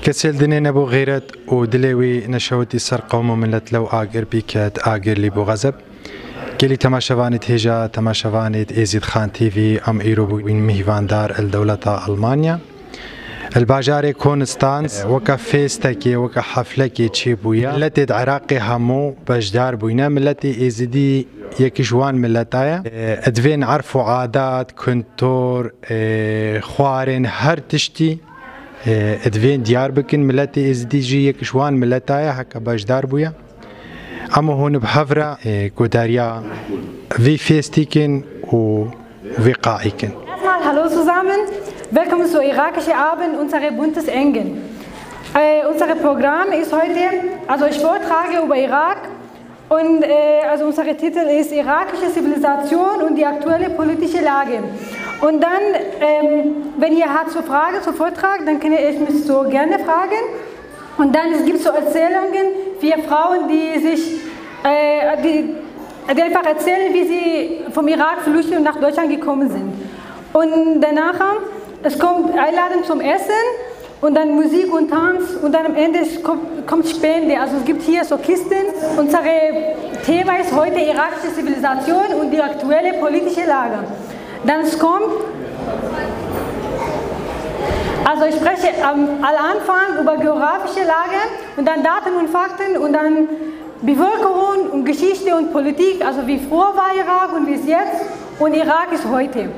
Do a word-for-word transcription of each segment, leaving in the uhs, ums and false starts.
كسل دنينا بو غيرت ودلوي نشوتي سر قوم وملت لو آجر بيكات آجر لي بو غزب كلي تماشوانت هجا تماشوانت إيزيد خان تي في أم إيرو وين مهيفان دار الدولة ألمانيا الباجاري كونستانس وكا فيستكي وكا حفلكي تشيبويا ملتي عراقي همو بجدار بوينا ملتي إيزيدي يكشوان ملتايا ادفين عرفوا عادات كنتور خوارن هر تشتي ادفين ديار بكن ملتي إيزيدي جي يكشوان ملتايا هكا بجدار بويا اما هون بحفرة كوداريا في فيستيكن وفي قاعيكن. Hallo zusammen, willkommen zu Irakische Abend, unsere buntes Engen. Äh, unser Programm ist heute, also ich vortrage über Irak und äh, also unser Titel ist Irakische Zivilisation und die aktuelle politische Lage. Und dann, ähm, wenn ihr habt so Fragen zum Vortrag, dann kann ich mich so gerne fragen. Und dann es gibt so Erzählungen, vier Frauen, die sich, äh, die, die einfach erzählen, wie sie vom Irak flüchten und nach Deutschland gekommen sind. Und danach, es kommt Einladung zum Essen und dann Musik und Tanz und dann am Ende kommt, kommt Spende. Also es gibt hier so Kisten. Unser Thema ist heute irakische Zivilisation und die aktuelle politische Lage. Dann es kommt, also ich spreche am Anfang über geografische Lage und dann Daten und Fakten und dann Bevölkerung und Geschichte und Politik, also wie früher war Irak und wie es jetzt und Irak ist heute.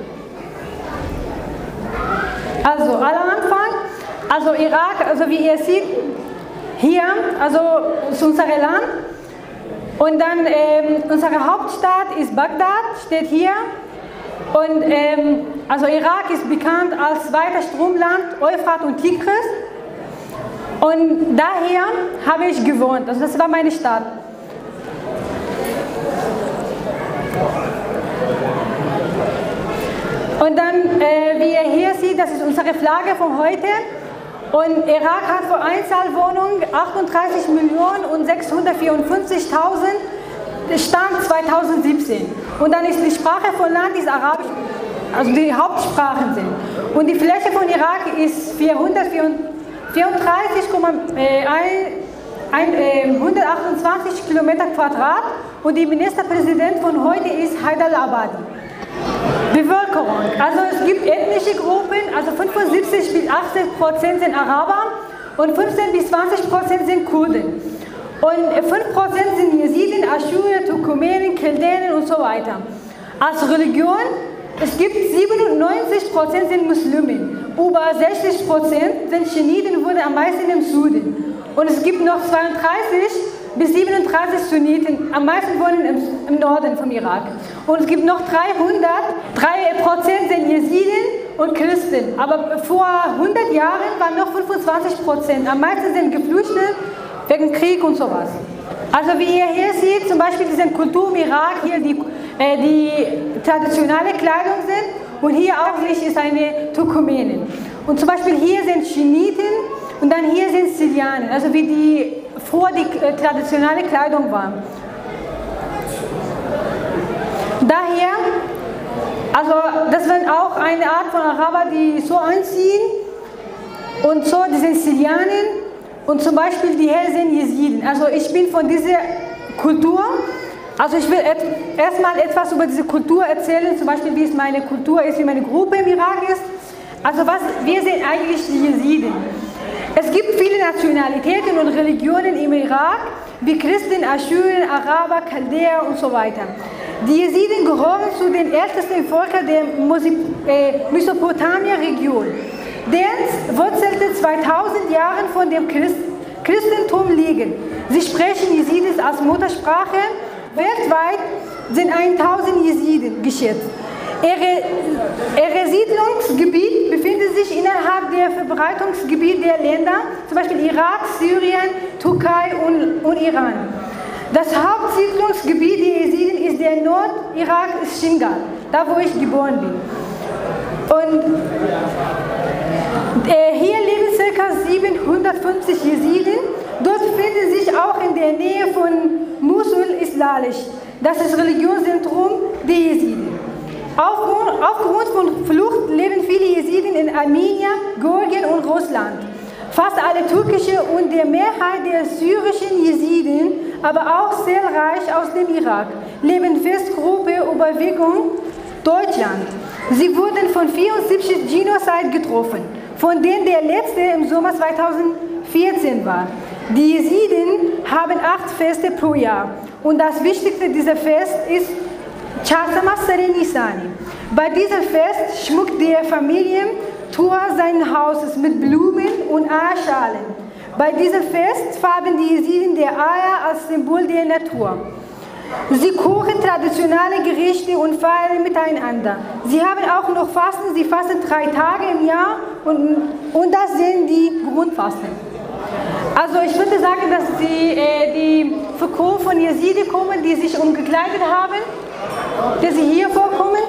Also, am Anfang, also Irak, also wie ihr seht, hier, also ist unser Land und dann ähm, unsere Hauptstadt ist Bagdad, steht hier und ähm, also Irak ist bekannt als zweiter Stromland, Euphrat und Tigris und daher habe ich gewohnt, also das war meine Stadt. Und dann, äh, wie ihr hier seht, das ist unsere Flagge von heute. Und Irak hat für Einzelwohnungen achtunddreißig Millionen und sechshundertvierundfünfzigtausend Stand zweitausendsiebzehn. Und dann ist die Sprache von Land ist Arabisch, also die Hauptsprachen sind. Und die Fläche von Irak ist vierhundertvierunddreißig Komma hundertachtundzwanzig Kilometer Quadrat. Und der Ministerpräsident von heute ist Haider al-Abadi. Bevölkerung, also es gibt ethnische Gruppen, also fünfundsiebzig bis achtzig Prozent sind Araber und fünfzehn bis zwanzig Prozent sind Kurden. Und fünf Prozent sind Jesiden, Aschure, Turkmenen, Chaldänen und so weiter. Als Religion, es gibt siebenundneunzig Prozent sind Muslimen, über sechzig Prozent sind Schiiten, wurden am meisten im Süden. Und es gibt noch zweiunddreißig bis siebenunddreißig Sunniten, am meisten wohnen im, im Norden vom Irak. Und es gibt noch dreihundert, drei Prozent sind Jesiden und Christen. Aber vor hundert Jahren waren noch fünfundzwanzig Prozent. Am meisten sind geflüchtet wegen Krieg und sowas. Also wie ihr hier seht, zum Beispiel diese Kultur im Irak, hier die, äh, die traditionelle Kleidung sind. Und hier auch nicht ist eine Turkmenen. Und zum Beispiel hier sind Schiiten und dann hier sind Syrianer, also wie die vor die äh, traditionelle Kleidung war. Daher, also das war auch eine Art von Araber, die so anziehen und so, die sind Syrianer und zum Beispiel die hier sind Jesiden. Also ich bin von dieser Kultur, also ich will et erstmal etwas über diese Kultur erzählen, zum Beispiel wie es meine Kultur ist, wie meine Gruppe im Irak ist. Also was, wir sind eigentlich die Jesiden. Es gibt viele Nationalitäten und Religionen im Irak, wie Christen, Aschuren, Araber, Chaldäer und so weiter. Die Jesiden gehören zu den ältesten Völkern der Mesopotamia-Region. Deren Wurzeln zweitausend Jahre von dem Christ Christentum liegen. Sie sprechen Jesidis als Muttersprache. Weltweit sind tausend Jesiden geschätzt. Ihre, ihre Siedlungsgebiet befindet sich innerhalb der Verbreitungsgebiete der Länder, zum Beispiel Irak, Syrien, Türkei und, und Iran. Das Hauptsiedlungsgebiet der Jesiden ist der Nordirak, Shingal, da wo ich geboren bin. Und äh, hier leben ca. siebenhundertfünfzig Jesiden. Dort befinden sich auch in der Nähe von Mosul Islalisch. Das ist das Religionszentrum der Jesiden. Aufgrund von Flucht leben viele Jesiden in Armenien, Georgien und Russland. Fast alle türkische und der Mehrheit der syrischen Jesiden, aber auch zahlreich aus dem Irak, leben fest Gruppe Überwiegung Deutschland. Sie wurden von vierundsiebzig Genozid getroffen, von denen der letzte im Sommer zweitausendvierzehn war. Die Jesiden haben acht Feste pro Jahr und das wichtigste dieser Fest ist Çarşamba Nisani. Bei diesem Fest schmückt der Familientor seines Hauses mit Blumen und Eierschalen. Bei diesem Fest färben die Jesiden der Eier als Symbol der Natur. Sie kochen traditionelle Gerichte und feiern miteinander. Sie haben auch noch Fasten, sie fasten drei Tage im Jahr und, und das sind die Grundfasten. Also ich würde sagen, dass die, äh, die Figur von Jesiden kommen, die sich umgekleidet haben, dass sie hier vorkommen.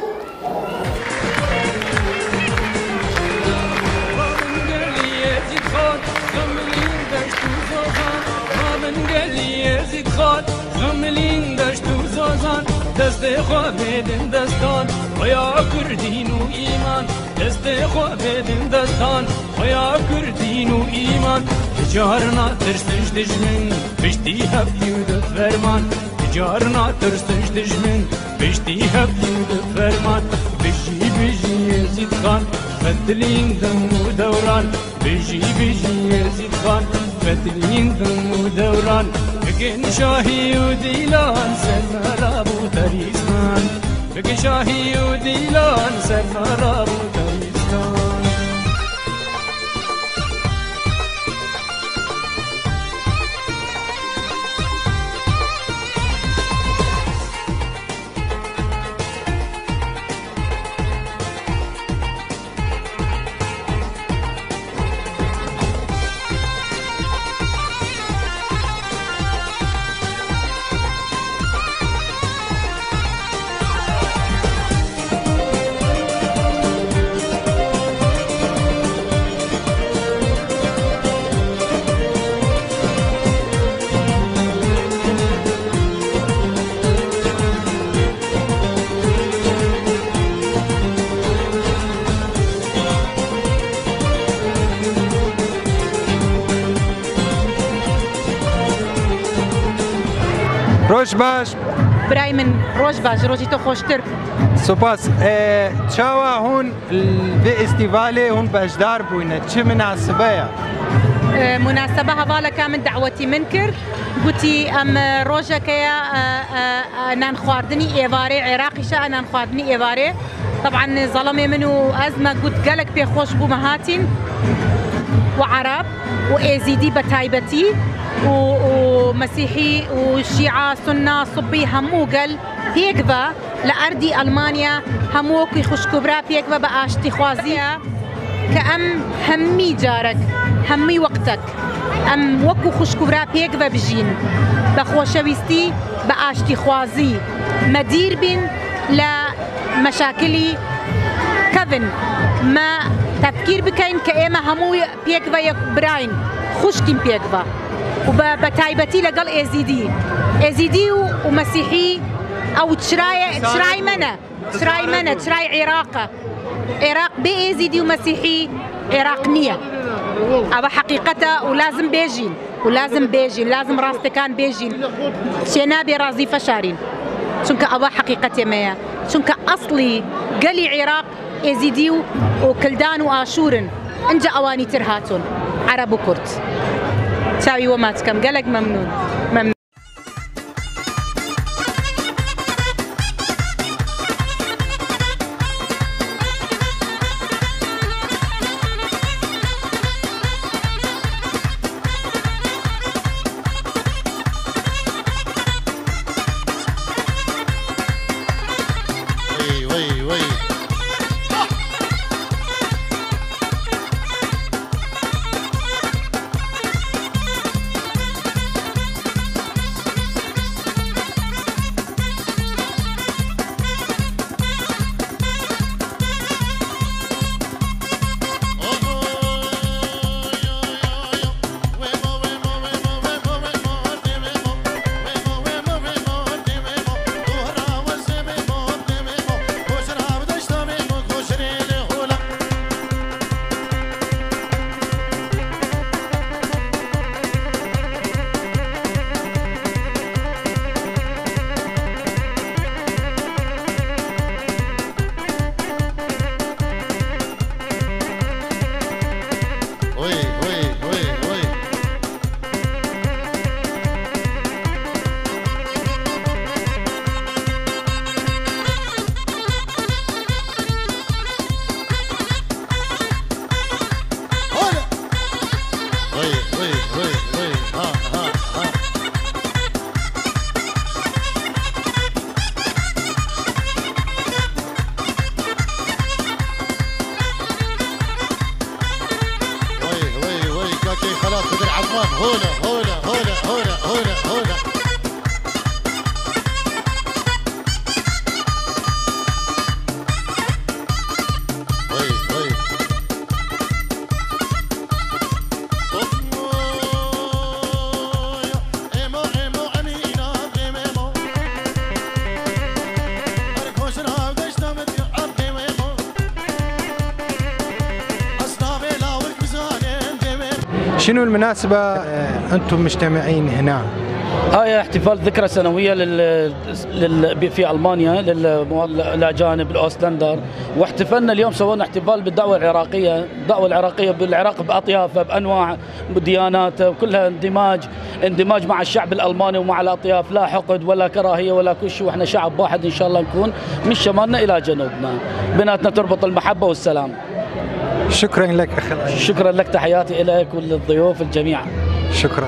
دست خوابیدن دستان خیا کردین و ایمان دست خوابیدن دستان خیا کردین و ایمان تجارنا ترسش دجمن بشتی هفتی و دت فرمان تجارنا ترسش دجمن بشتی هفتی و دت فرمان بجی بجی یزید خان بدلین دم و دوران بجی بجی یزید خان بدلین دم و دوران بگن شاهی و دیلان سر ابو تریستان بگن شاهی و دیلان سر ابو تریستان روش باش برای من روش باش روزی تو خوشتر سپاس چاوا هون به استیواله هون بجدار بوینه چه مناسبه یا؟ مناسبة هذا كامل دعوتي منكر قلتي أم روجا كيا نان خواردني إيفاري عراقي شا نان خواردني إيفاري طبعا ظلمي منو أزمة قلت قالك بيخوش بو مهاتين وعرب وإيزيدي بتايبتي ومسيحي وشيعة سنة صبي همو قال هيكذا لأردي ألمانيا هموكي خوش كبرى هيكذا بقاشتي خوازية كأم همي جارك همي وقتك أم وكو خوش كبرى هيكذا بجين بخوشويستي بقاشتي خوازي مدير بين لمشاكلي كذن ما تفكير بكين كأما همو بيكذا براين خوشكين بيكذا وبتايبتي لقال إيزيدي إيزيدي ومسيحي أو تشراي تشراي منا تشراي منا تشراي عراقة عراق بإيزيدي ومسيحي عراقنية أبا حقيقتها ولازم بيجين ولازم بيجين لازم راستكان بيجين شنابي رازي فشارين شنك أبا حقيقتي مايا شنك أصلي قالي عراق إيزيدي وكلدان وآشورن انجا أواني ترهاتون عرب وكرد تساوي وماتكم قالك ممنون ممنون وي وي وي وي ها ها ها وي وي وي كاكي خلاص بدر عمان هولا هولا هولا هولا هولا هولا شنو المناسبة أنتم مجتمعين هنا؟ هاي احتفال ذكرى سنوية لل... لل... في ألمانيا للأجانب الأوسلندر، واحتفلنا اليوم سوينا احتفال بالدعوة العراقية، الدعوة العراقية بالعراق بأطيافها بأنواع دياناتها كلها اندماج اندماج مع الشعب الألماني ومع الأطياف، لا حقد ولا كراهية ولا كل شيء، واحنا شعب واحد إن شاء الله نكون من شمالنا إلى جنوبنا، بيناتنا تربط المحبة والسلام. شكرا لك أخي. شكرا لك، تحياتي إليك وللضيوف الجميع. شكرا.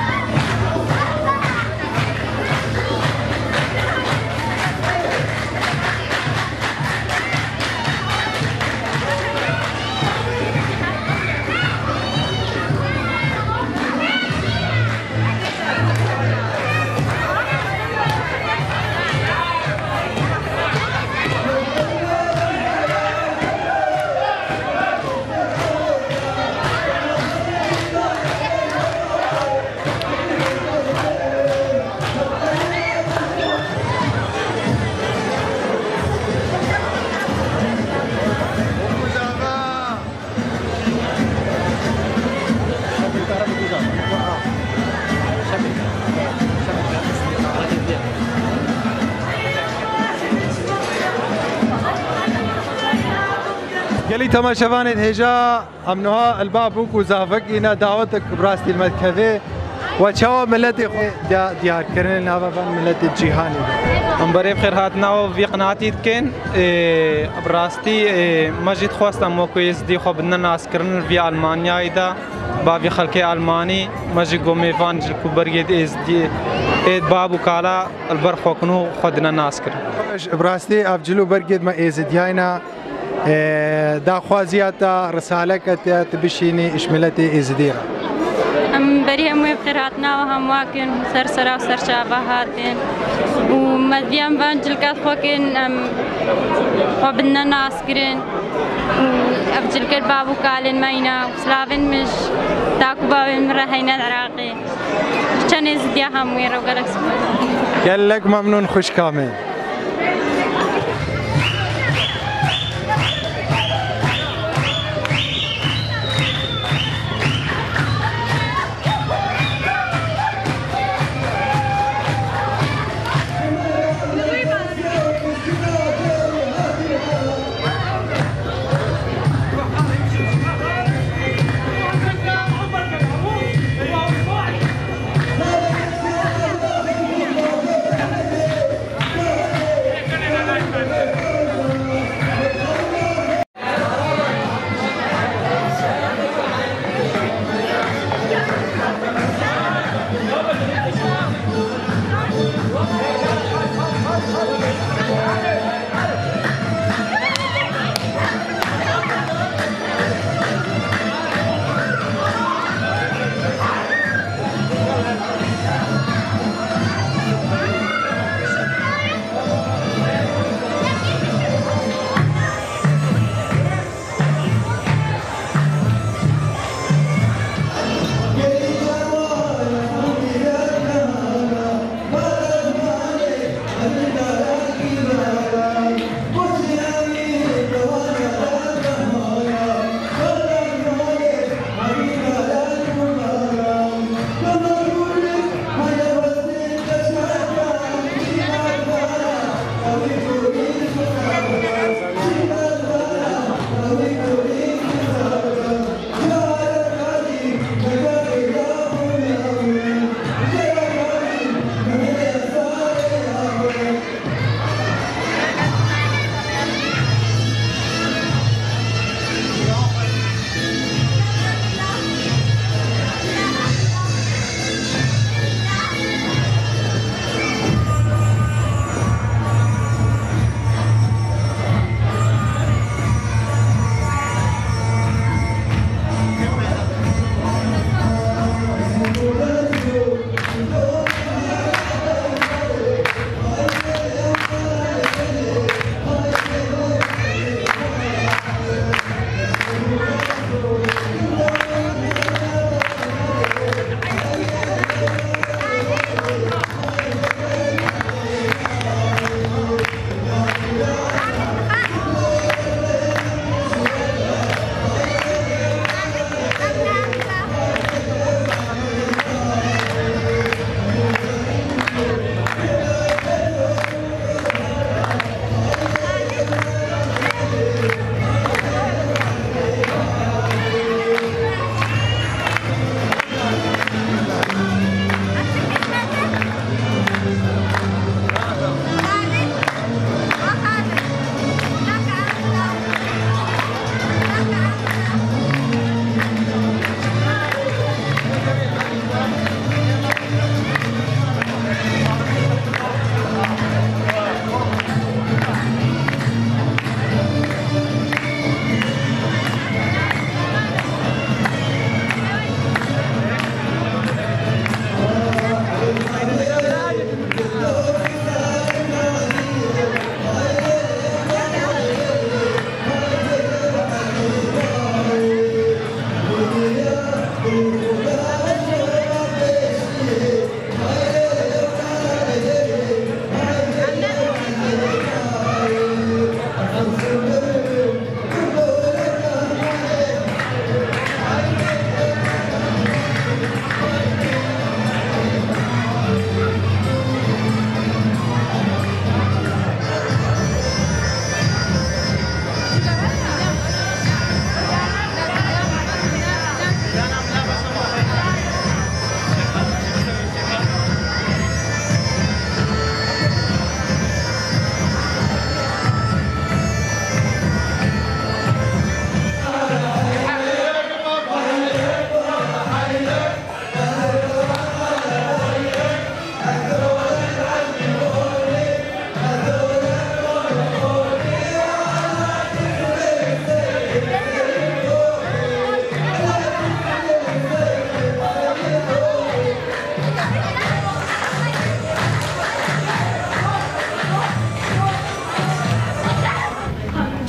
قالي تماشاوانت هجا امنوها البابوك وزافك إنا دعوتك براستي المدكفي وشاو ملتي ديار كرن هذا ملتي الجيهاني امبري بخير هاتنا وفي قناعتي كان براستي مجد خواستم موكويس دي خو بدنا ناس كرن في المانيا ايدا بابي خلكي الماني مجد قومي فان جلكو برجد از دي ايد بابو كالا البرخو كنو خدنا ناس كرن براستي افجلو برجد ما ازد ياينا دا خوازياتا رسالك تبشيني اشملتي ازديرا ام بري هم بخيراتنا وهم واكن سرسرا وسرشابه هاتين ومديام بانجلكات خوكن ام وبدنا ناسكرين وابجلك البابو كالين ماينا وسلافن مش تاكو بابن مرهينا العراقي كان ازديا هم ويرا وقالك قال لك ممنون خوش كامل.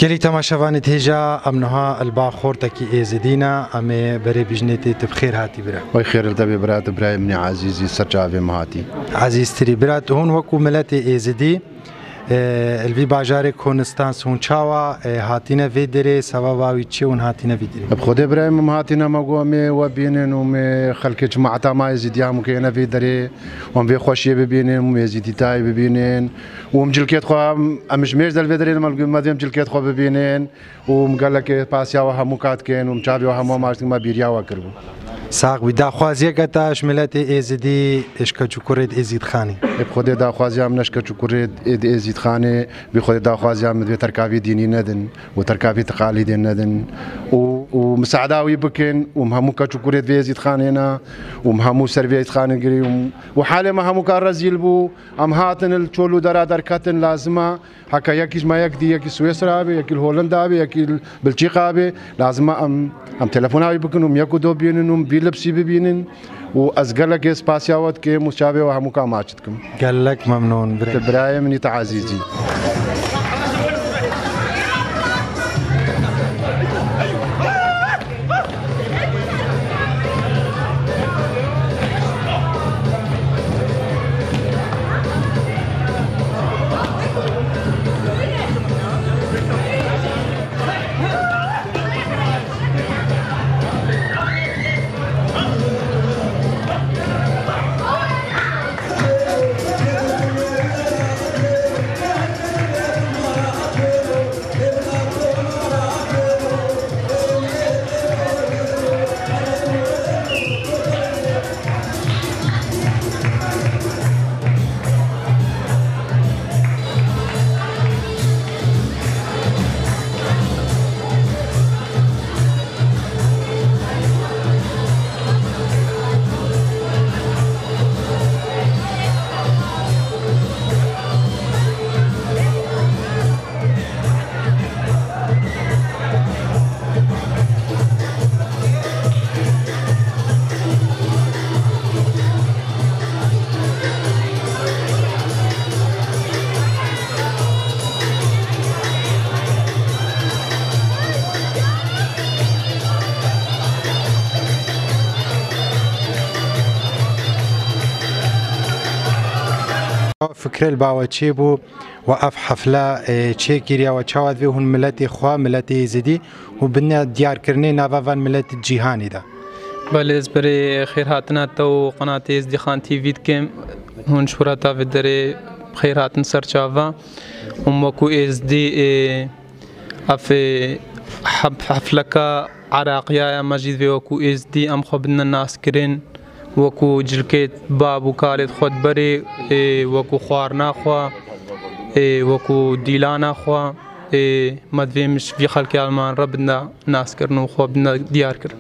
گلی تماشاوانت هجا امنها الباخور تکی ایزدینا امی بری بجنیتی تبخیر هاتی برا وای خیر التبی برات برای من عزیزی سرچاوی مهاتی عزیز تری برات هون وکو ملت ایزدی الوی باجار کونستانس هون چاوا هاتینا ویدره سبباوی چی هون هاتینا ویدره بخود ابراهیم هاتینا مقومی و بینن و می خلق جماعت ما یزیدی هم که نویدره و می خوشی ببینن و یزیدی تای ببینن و مجلکت خوام امش میرز الویدره مال مدیم جلکت خو ببینن و مقال که پاسیا و هموکات کن و مچابی و همو ماشین ما بیریا و کربو ساق وی داخوازی کتاش ملت ایزدی اشکا چکورید ایزید خانی بخود داخوازی هم نشکا چکورید ایزید خانی بخود داخوازی هم دوی ترکابی دینی ندن و ترکابی تقالیدی ندن و و مساعداوی بکن و همو کا چکورید ایزید خانی نا و همو سرویت خانی گری و حال ما همو کار رزیل بو ام هاتن الچولو درا درکاتن لازمه حکا یکیش ما یک دی یکی سوئیسرا به یکی هولندا به یکی بلژیکا به لازمه ام ام تلفناوی بکن و یکو دو بینن لبسی ببینن و از قالك اسباسياوات كي مشابه وهموكا ماچتكم قال لك ممنون برايم ني تعزيزي فكر الباوتشي بو وقف حفلة تشيكيريا وتشاوذ فيهن ملتي خوا ملتي زدي وبنا ديار كرني نافافان ملتي الجيهاني دا بله برای خیر هاتنا تو قناة ازدی خان تیوید کم هون شورتا و دره خیر هاتن سرچاوا ام وکو ازدی اف حفلکا عراقیه مجید و وکو ازدی ام خوبنا ناس کرن وکو جلکت بابو کالد خود بری وکو خوارنا خوا وکو دیلانا خوا مدویمش في خلق المان ربنا ناس کرنو خوبنا دیار کرن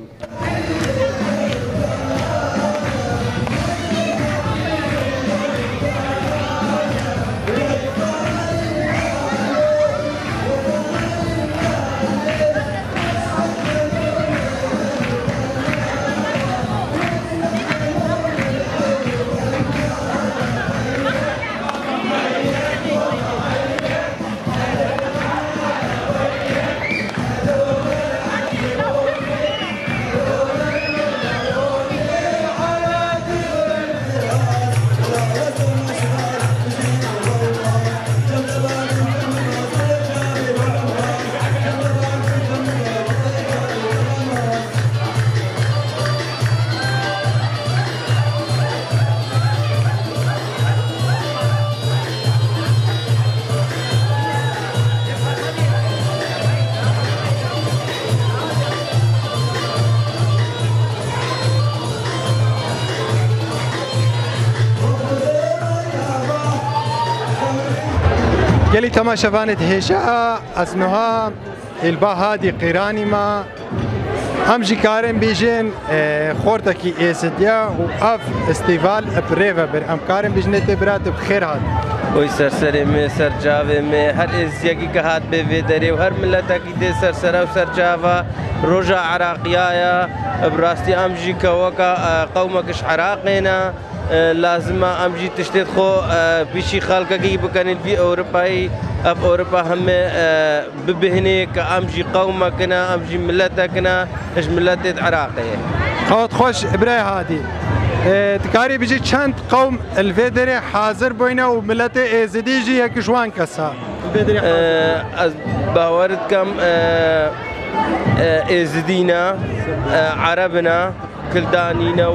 قالي تماشافانت هيشا اسمها البا هادي قيراني ما امجي كارم بيجين خورتكي ايسديا واف استيفال بريفا بر ام كارم بيجنت برات بخير هاد وي سرسري مي سر جافي مي هر ازيكي كهات بي دري وهر ملتكي دي سرسرا وسر جافا رجع عراقيايا براستي امجي كوكا قومكش عراقينا لازم امجي تشتت خو بشي خلقه بكن في اوروباي اب اوروبا هم ببهني كامجي قومكنا امجي ملتكنا اش ملت عراقيه خود خوش ابراي هادي تكاري بيجي چند قوم الفيدري حاضر بوينه وملت ازدي جي هيك جوان كسا الفيدري حاضر باورد كم ازدينا عربنا كلدانينا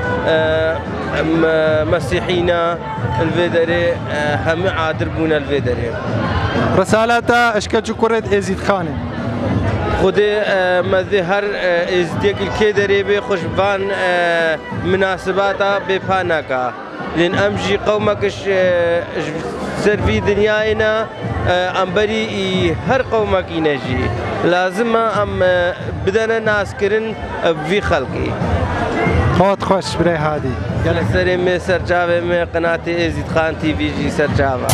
مسيحينا الفيدري هم عادر بونا الفيدري رسالتا اشكا كرد ازيد خانه خودي مظهر ازديك الكيدري بخوش بان مناسباتا بفاناكا لان امجي قومكش سر في دنيانا امبري هر قومك ينجي لازم ام بدنا ناس كرن في خلقي خود خوش بري هادي يلا سري مي سرجاوي مي قناتي ازيد خان تي في جي سرجاوا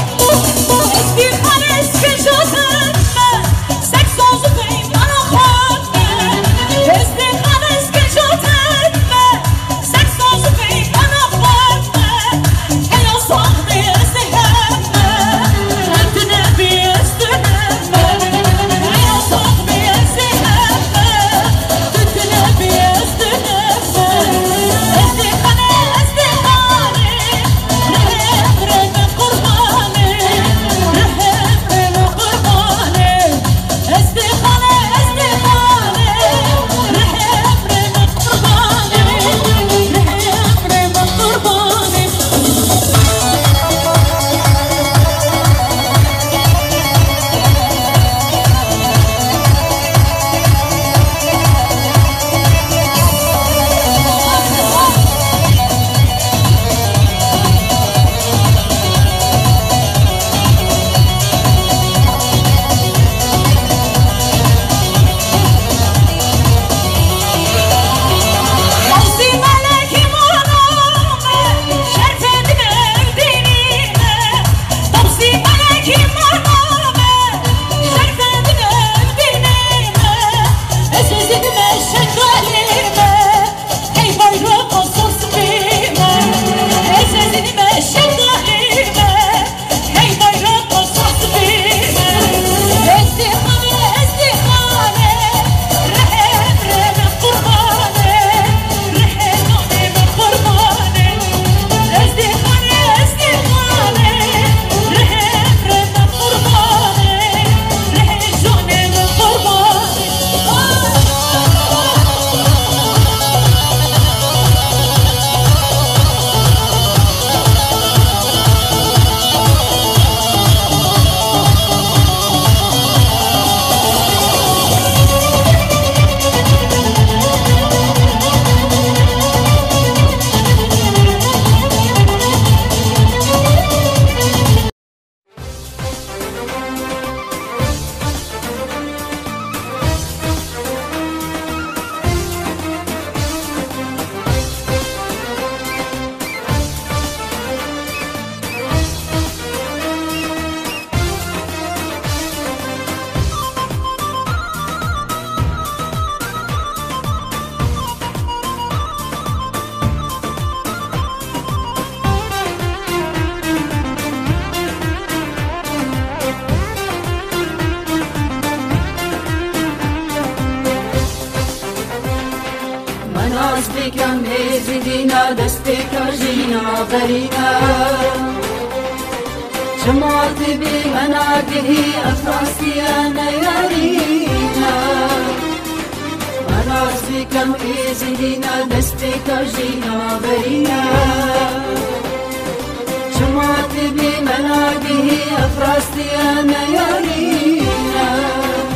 بكم ازدينا دستك جينا برينا جمعت بمناقه افراسيانا يارينا مناس بكم ازدينا دستك جينا برينا جمعت بمناقه افراسيانا يارينا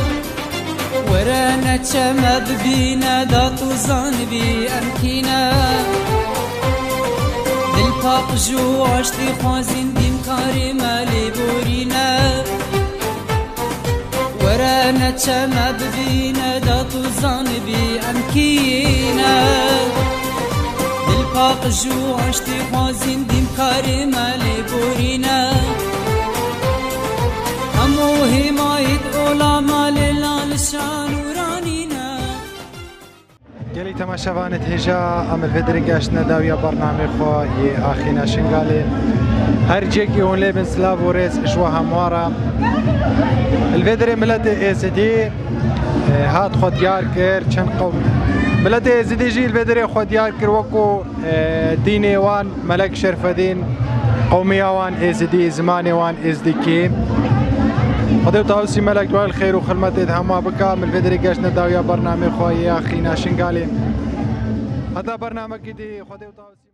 ورانا تشما ببينا داتو زان بي أمكينا دل باق جو عشتي خوازين ديم كاري مالي بورينا ورانا تشما ببينا داتو زان بي أمكينا دل باق جو عشتي خوازين ديم كاري مالي بورينا همو حمايت اولا مال لال شان ورانينا گلی تماشاوانت هجا عمل فدری گشتنا داویا برنامه خو ی آخینا شنگالی هر جيكي هون لابن سلاف وريس اشوا هموارا الفدري ملت ازدي هات خود يار كر چن قوم ملت ازدي جي الفدري خود يار كر وكو ديني وان ملك شرف الدين قومي وان ازدي زماني وان ازدي كي خديو تاوسي ملك دوال الخير وخدمت هما بكا من الفدري قاشنا داويا برنامج خويا اخينا شنقالي هذا برنامج جديد خديو تاوسي